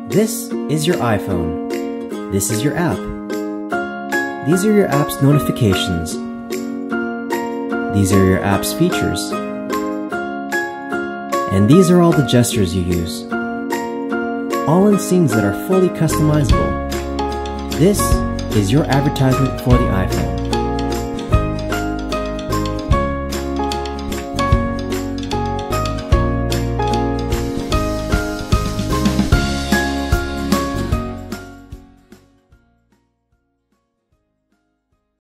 This is your iPhone. This is your app. These are your app's notifications. These are your app's features. And these are all the gestures you use. All in scenes that are fully customizable. This is your advertisement for the iPhone.